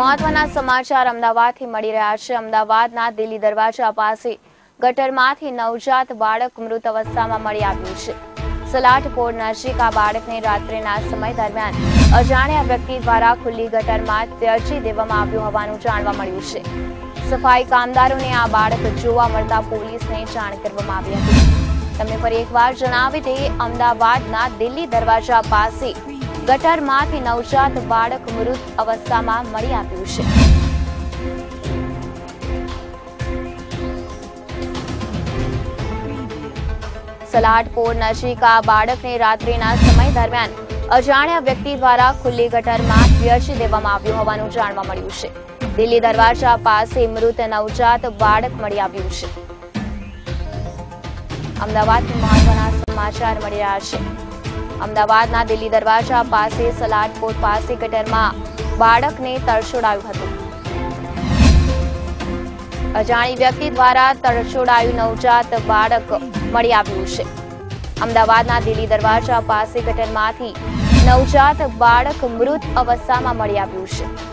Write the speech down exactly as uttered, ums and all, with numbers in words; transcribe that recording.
મહત્વના સમાચાર અમદાવાદથી મળી રહ્યા છે। અમદાવાદના દિલ્હી દરવાજા પાસે ગટરમાંથી નવજાત બાળક મૃત અવસ્થામાં મળી આવ્યું છે। સલાટ પોળ નજીક આ બાળકને રાત્રિના સમય દરમિયાન અજાણ્યા વ્યક્તિ દ્વારા ખુલ્લી ગટરમાં ત્યજી દેવામાં આવ્યું હોવાનું જાણવા મળ્યું છે। સફાઈ કામદારોને આ બાળક જોવા મળતા પોલીસને જાણ કરવામાં આવી હતી। તમને ફરી એકવાર જણાવી દઈએ, અમદાવાદના દિલ્હી દરવાજા પાસે ગટરમાંથી નવજાત બાળક મૃત અવસ્થામાં મળી આવ્યું છે। સલાટ પોળ નજીક આ બાળકને રાત્રિના સમય દરમિયાન અજાણ્યા વ્યક્તિ દ્વારા ખુલ્લી ગટરમાં ત્યજી દેવામાં આવ્યું હોવાનું જાણવા મળ્યું છે। દિલ્હી દરવાજા પાસે મૃત નવજાત બાળક મળી આવ્યું છે। અમદાવાદથી મહત્વના સમાચાર મળી રહ્યા છે। અમદાવાદના દિલ્હી દરવાજા પાસે સલાટ પોળ પાસે ગટરમાં બાળકને તરછોડાયું હતું। અજાણી વ્યક્તિ દ્વારા તરછોડાયું નવજાત બાળક મળી આવ્યું છે। અમદાવાદના દિલ્હી દરવાજા પાસે ગટરમાંથી નવજાત બાળક મૃત અવસ્થામાં મળી આવ્યું છે।